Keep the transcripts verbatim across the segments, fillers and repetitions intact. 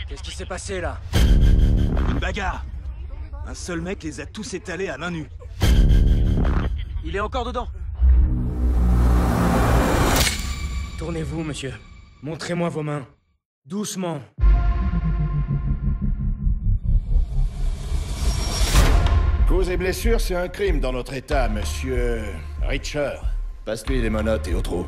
Qu'est-ce qui s'est passé là? Une bagarre. Un seul mec les a tous étalés à main nue. Il est encore dedans. Tournez-vous, monsieur. Montrez-moi vos mains. Doucement. Cause et blessures, c'est un crime dans notre état, monsieur Richer. Passe-lui les menottes et au trou.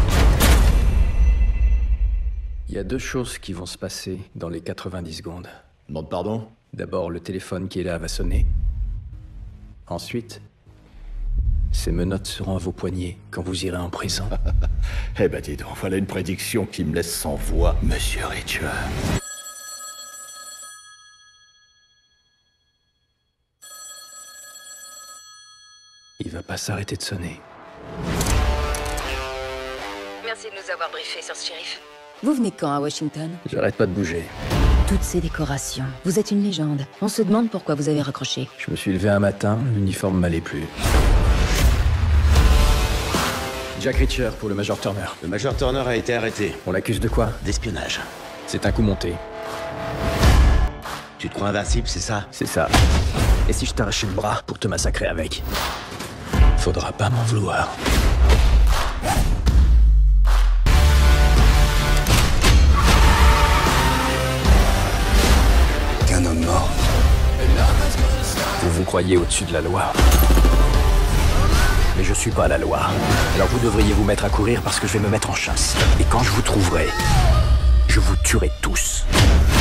Il y a deux choses qui vont se passer dans les quatre-vingt-dix secondes. Demande pardon? D'abord, le téléphone qui est là va sonner. Ensuite, ces menottes seront à vos poignets quand vous irez en prison. Eh ben dis donc, voilà une prédiction qui me laisse sans voix, monsieur Richer. Il va pas s'arrêter de sonner. Merci de nous avoir briefé sur ce shérif. Vous venez quand à Washington? J'arrête pas de bouger. Toutes ces décorations. Vous êtes une légende. On se demande pourquoi vous avez raccroché. Je me suis levé un matin, l'uniforme m'allait plus. Jack Reacher pour le Major Turner. Le Major Turner a été arrêté. On l'accuse de quoi? D'espionnage. C'est un coup monté. Tu te crois invincible, c'est ça? C'est ça. Et si je t'arrachais le bras pour te massacrer avec? Faudra pas m'en vouloir. Qu'un homme mort. Vous vous croyez au-dessus de la loi. Mais je suis pas la loi. Alors vous devriez vous mettre à courir parce que je vais me mettre en chasse. Et quand je vous trouverai, je vous tuerai tous.